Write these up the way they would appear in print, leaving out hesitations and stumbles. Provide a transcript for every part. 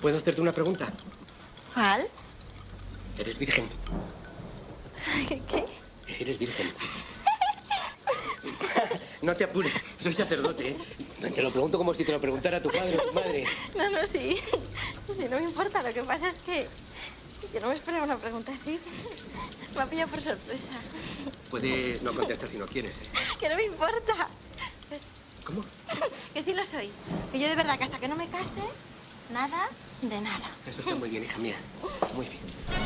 ¿Puedo hacerte una pregunta? ¿Cuál? ¿Eres virgen? ¿Qué? Eres virgen. No te apures, soy sacerdote, ¿eh? Te lo pregunto como si te lo preguntara tu padre o tu madre. No, sí. Sí, no me importa. Lo que pasa es que yo no me esperaba una pregunta así. Me ha pillado por sorpresa. Puedes no contestar si no quieres, ¿eh? Que no me importa. ¿Cómo? Que sí lo soy. Que yo de verdad que hasta que no me case, nada de nada. Eso está muy bien, hija mía. Muy bien.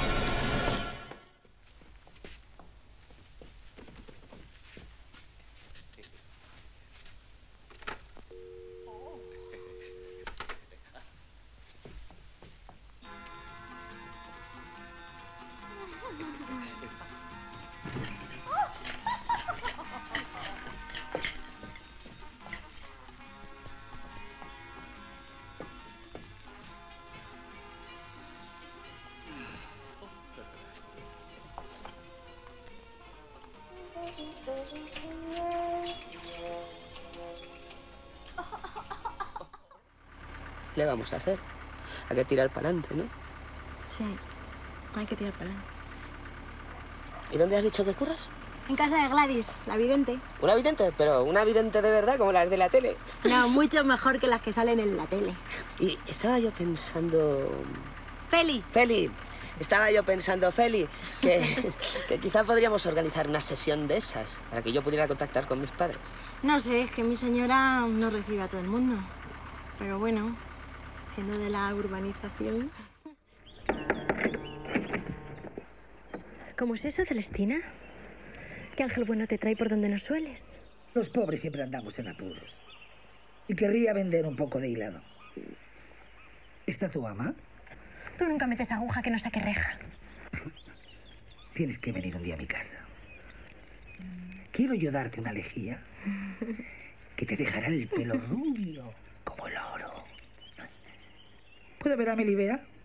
¿Qué le vamos a hacer? Hay que tirar para adelante, ¿no? Sí, hay que tirar para adelante. ¿Y dónde has dicho que curras? En casa de Gladys, la vidente. ¿Una vidente? Pero una vidente de verdad, como las de la tele. No, mucho mejor que las que salen en la tele. Y estaba yo pensando... Feli. Feli. Estaba yo pensando, Feli, que quizá podríamos organizar una sesión de esas para que yo pudiera contactar con mis padres. No sé, es que mi señora no recibe a todo el mundo. Pero bueno, siendo de la urbanización... ¿Cómo es eso, Celestina? ¿Qué ángel bueno te trae por donde no sueles? Los pobres siempre andamos en apuros. Y querría vender un poco de hilado. ¿Está tu ama? Tú nunca metes aguja que no saque reja. Tienes que venir un día a mi casa. Quiero yo darte una lejía que te dejará el pelo rubio como el oro. ¿Puedo ver a Melibea?